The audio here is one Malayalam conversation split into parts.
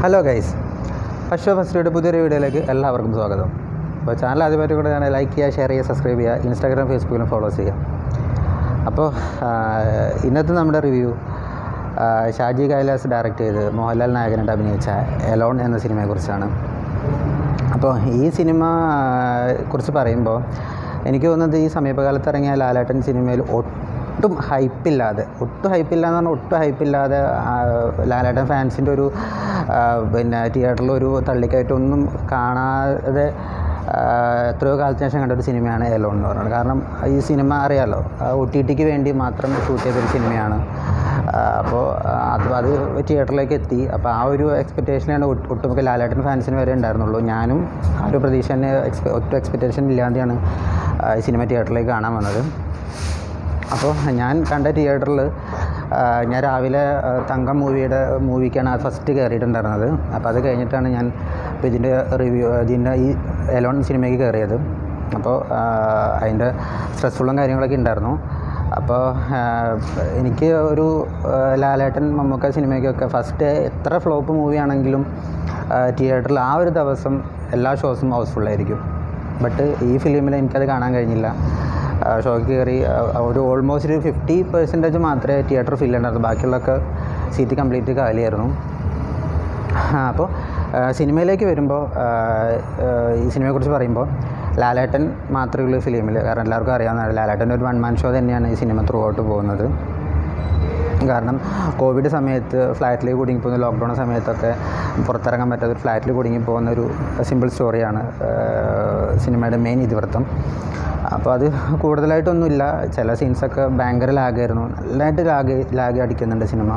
ഹലോ ഗൈസ്, ഫസ്റ്റ് പുതിയൊരു വീഡിയോയിലേക്ക് എല്ലാവർക്കും സ്വാഗതം. അപ്പോൾ ചാനൽ ആദ്യമായിട്ട് കൂടെ ഞാൻ ലൈക്ക് ചെയ്യുക, ഷെയർ ചെയ്യുക, സബ്സ്ക്രൈബ് ചെയ്യുക, ഇൻസ്റ്റാഗ്രാം ഫേസ്ബുക്കിലും ഫോളോ ചെയ്യുക. അപ്പോൾ ഇന്നത്തെ നമ്മുടെ റിവ്യൂ ഷാജി കൈലാസ് ഡയറക്റ്റ് ചെയ്ത് മോഹൻലാൽ നായകനായിട്ട് അഭിനയിച്ച എലോൺ എന്ന സിനിമയെക്കുറിച്ചാണ്. അപ്പോൾ ഈ സിനിമ കുറിച്ച് പറയുമ്പോൾ എനിക്ക് തോന്നുന്നത് ഈ സമീപകാലത്ത് ഇറങ്ങിയ ലാലേട്ടൻ സിനിമയിൽ ഒട്ടും ഹൈപ്പില്ലാതെ ലാലേട്ടൻ ഫാൻസിൻ്റെ ഒരു തിയേറ്ററിൽ ഒരു തള്ളിക്കയറ്റമൊന്നും കാണാതെ എത്രയോ കാലത്തിന് ശേഷം കണ്ട ഒരു സിനിമയാണ് എലോൺ എന്ന് പറയുന്നത്. കാരണം ഈ സിനിമ അറിയാമല്ലോ, OTTക്ക് വേണ്ടി മാത്രം ഷൂട്ട് ചെയ്തൊരു സിനിമയാണ്. അപ്പോൾ അത് തിയേറ്ററിലേക്ക് എത്തി. അപ്പോൾ ആ ഒരു എക്സ്പെക്റ്റേഷനാണ് ഒട്ടുമിക്ക ലാലേട്ടൻ ഫാൻസിന് വരെ ഉണ്ടായിരുന്നുള്ളൂ. ഞാനും ആ ഒരു പ്രതീക്ഷ തന്നെ ഒട്ടും എക്സ്പെക്റ്റേഷൻ ഇല്ലാതെയാണ് ഈ സിനിമ തിയേറ്ററിലേക്ക് കാണാൻ വന്നത്. അപ്പോൾ ഞാൻ കണ്ട തിയേറ്ററിൽ ഞാൻ രാവിലെ തങ്കം മൂവിക്കാണ് ഫസ്റ്റ് കയറിയിട്ടുണ്ടായിരുന്നത്. അപ്പോൾ അത് കഴിഞ്ഞിട്ടാണ് ഞാൻ ഇതിൻ്റെ ഈ എലോൺ സിനിമയ്ക്ക് കയറിയത്. അപ്പോൾ അതിൻ്റെ സ്ട്രെസ്ഫുള്ളും കാര്യങ്ങളൊക്കെ ഉണ്ടായിരുന്നു. അപ്പോൾ എനിക്ക് ഒരു ലാലേട്ടൻ മമ്മൂക്ക സിനിമയ്ക്കൊക്കെ ഫസ്റ്റ് എത്ര ഫ്ലോപ്പ് മൂവിയാണെങ്കിലും തിയേറ്ററിൽ ആ ഒരു ദിവസം എല്ലാ ഷോസും ഹൗസ്ഫുള്ളായിരിക്കും. ബട്ട് ഈ ഫിലിമിൽ എനിക്കത് കാണാൻ കഴിഞ്ഞില്ല. ഷോയ്ക്ക് കയറി ഒരു ഓൾമോസ്റ്റ് ഒരു 50% മാത്രമേ തിയേറ്റർ ഫില്ല് ഉണ്ടായിരുന്നു. ബാക്കിയുള്ളതൊക്കെ സീറ്റ് കംപ്ലീറ്റ് കാലിയായിരുന്നു. അപ്പോൾ സിനിമയിലേക്ക് വരുമ്പോൾ ഈ സിനിമയെക്കുറിച്ച് പറയുമ്പോൾ ലാലേട്ടൻ മാത്രമേ ഉള്ളൂ ഫിലിമിൽ. കാരണം എല്ലാവർക്കും അറിയാവുന്നതാണ്, ലാലേട്ടൻ്റെ ഒരു വൺ മാൻ ഷോ തന്നെയാണ് ഈ സിനിമ ത്രൂ ഔട്ട് പോകുന്നത്. കാരണം കോവിഡ് സമയത്ത് ഫ്ലാറ്റിലേക്ക് കുടുങ്ങിപ്പോകുന്ന, ലോക്ക്ഡൗൺ സമയത്തൊക്കെ പുറത്തിറങ്ങാൻ പറ്റാത്ത ഒരു ഫ്ലാറ്റിൽ കുടുങ്ങിപ്പോകുന്ന ഒരു സിമ്പിൾ സ്റ്റോറിയാണ് സിനിമയുടെ മെയിൻ ഇതിവൃത്തം. അപ്പോൾ അത് കൂടുതലായിട്ടൊന്നുമില്ല. ചില സീൻസൊക്കെ ഭയങ്കര ലാഗായിരുന്നു, നല്ലതായിട്ട് ലാഗ് അടിക്കുന്നുണ്ട് സിനിമ.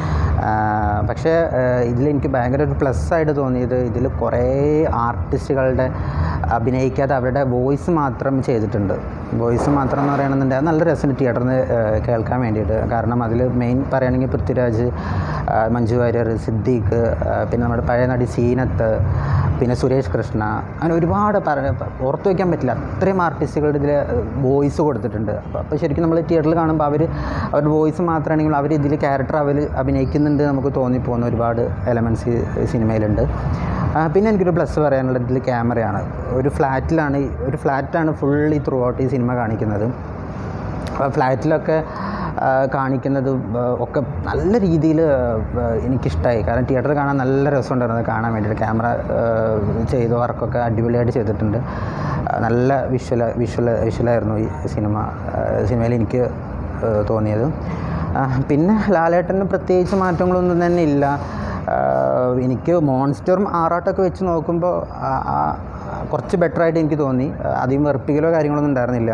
പക്ഷേ ഇതിലെനിക്ക് ഭയങ്കര ഒരു പ്ലസ്സായിട്ട് തോന്നിയത്, ഇതിൽ കുറേ ആർട്ടിസ്റ്റുകളുടെ അഭിനയിക്കാതെ അവരുടെ വോയിസ് മാത്രം ചെയ്തിട്ടുണ്ട്. വോയിസ് മാത്രം എന്ന് പറയണമെന്നുണ്ടെങ്കിൽ അത് നല്ല രസമുണ്ട് തിയേറ്ററിൽ നിന്ന് കേൾക്കാൻ വേണ്ടിയിട്ട്. കാരണം അതിൽ മെയിൻ പറയുകയാണെങ്കിൽ പൃഥ്വിരാജ്, മഞ്ജു വാര്യർ, സിദ്ദീഖ്, പിന്നെ നമ്മുടെ പഴയ നടി സീനത്ത്, പിന്നെ സുരേഷ് കൃഷ്ണ, അങ്ങനെ ഒരുപാട് ഓർത്തു വയ്ക്കാൻ പറ്റില്ല, അത്രയും ആർട്ടിസ്റ്റുകളുടെ ഇതിൽ വോയിസ് കൊടുത്തിട്ടുണ്ട്. അപ്പോൾ ശരിക്കും നമ്മൾ തിയേറ്ററിൽ കാണുമ്പോൾ അവരുടെ വോയിസ് മാത്രമാണെങ്കിലും അവർ ഇതിൽ ക്യാരക്ടർ അഭിനയിക്കുന്നുണ്ട് നമുക്ക് തോന്നിപ്പോകുന്ന ഒരുപാട് എലമെൻറ്റ്സ് ഈ സിനിമയിലുണ്ട്. പിന്നെ എനിക്കൊരു പ്ലസ് പറയാനുള്ളത് ഇതിൽ ക്യാമറയാണ്. ഒരു ഫ്ലാറ്റാണ് ഫുള്ളി ത്രൂ ഔട്ട് ഈ സിനിമ കാണിക്കുന്നത്. അപ്പോൾ ഫ്ലാറ്റിലൊക്കെ കാണിക്കുന്നത് ഒക്കെ നല്ല രീതിയിൽ എനിക്കിഷ്ടമായി. കാരണം തിയേറ്ററിൽ കാണാൻ നല്ല രസമുണ്ടായിരുന്നു കാണാൻ വേണ്ടിയിട്ട്. ക്യാമറ ചെയ്ത വർക്കൊക്കെ അടിപൊളിയായിട്ട് ചെയ്തിട്ടുണ്ട്. നല്ല വിഷ്വലായിരുന്നു ഈ സിനിമയിൽ എനിക്ക് തോന്നിയത്. പിന്നെ ലാലേട്ടന് പ്രത്യേകിച്ച് മാറ്റങ്ങളൊന്നും തന്നെ ഇല്ല. എനിക്ക് മോൺസ്റ്ററും ആറാട്ടൊക്കെ വെച്ച് നോക്കുമ്പോൾ കുറച്ച് ബെറ്ററായിട്ട് എനിക്ക് തോന്നി. അധികം വെറുപ്പിക്കലോ കാര്യങ്ങളൊന്നും ഉണ്ടായിരുന്നില്ല.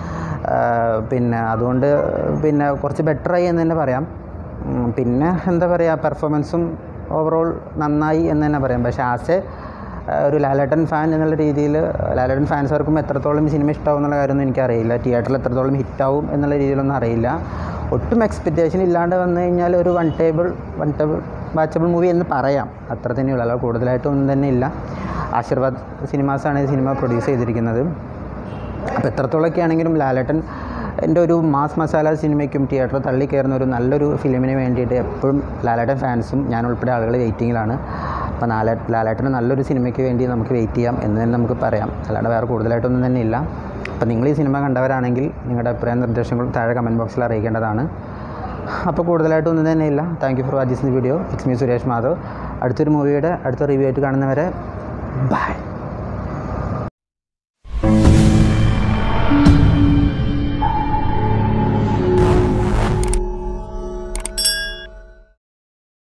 പിന്നെ അതുകൊണ്ട് കുറച്ച് ബെറ്ററായി എന്ന് തന്നെ പറയാം. പിന്നെ എന്താ പറയുക, പെർഫോമൻസും ഓവറോൾ നന്നായി എന്ന് തന്നെ പറയാം. പക്ഷേ ഒരു ലാലേട്ടൻ ഫാൻ എന്നുള്ള രീതിയിൽ ലാലേട്ടൻ ഫാൻസുകാർക്കും എത്രത്തോളം സിനിമ ഇഷ്ടമാവും എന്നുള്ള കാര്യമൊന്നും എനിക്കറിയില്ല. തിയേറ്ററിൽ എത്രത്തോളം ഹിറ്റാവും എന്നുള്ള രീതിയിലൊന്നും അറിയില്ല. ഒട്ടും എക്സ്പെക്റ്റേഷൻ ഇല്ലാണ്ട് വന്നു കഴിഞ്ഞാൽ ഒരു വൺ ടേബിൾ വാച്ചബിൾ മൂവി എന്ന് പറയാം. അത്ര തന്നെയുള്ളൂ, അല്ല കൂടുതലായിട്ടൊന്നും തന്നെ ഇല്ല. ആശീർവാദ് സിനിമാസാണ് ഈ സിനിമ പ്രൊഡ്യൂസ് ചെയ്തിരിക്കുന്നത്. അപ്പോൾ എത്രത്തോളമൊക്കെ ആണെങ്കിലും ലാലേട്ടൻ എൻ്റെ ഒരു മാസ് മസാല സിനിമയ്ക്കും തിയേറ്ററിൽ തള്ളി കയറുന്ന ഒരു നല്ലൊരു ഫിലിമിന് വേണ്ടിയിട്ട് എപ്പോഴും ലാലേട്ടൻ ഫാൻസും ഞാൻ ഉൾപ്പെടെ ആളുകൾ വെയിറ്റിങ്ങിലാണ്. അപ്പോൾ ലാലേട്ടന് നല്ലൊരു സിനിമയ്ക്ക് വേണ്ടി നമുക്ക് വെയിറ്റ് ചെയ്യാം എന്ന് തന്നെ നമുക്ക് പറയാം. അല്ലാണ്ട് വേറെ കൂടുതലായിട്ടൊന്നും തന്നെ ഇല്ല. അപ്പോൾ നിങ്ങൾ ഈ സിനിമ കണ്ടവരാണെങ്കിൽ നിങ്ങളുടെ അഭിപ്രായ നിർദ്ദേശങ്ങളും താഴെ കമൻറ്റ് ബോക്സിൽ അറിയിക്കേണ്ടതാണ്. അപ്പോൾ കൂടുതലായിട്ടൊന്നും തന്നെ ഇല്ല. Thank you for watching the video. It's me Suresh Madhav. അടുത്ത റിവ്യൂ ആയിട്ട് കാണുന്നവരെ ബൈ.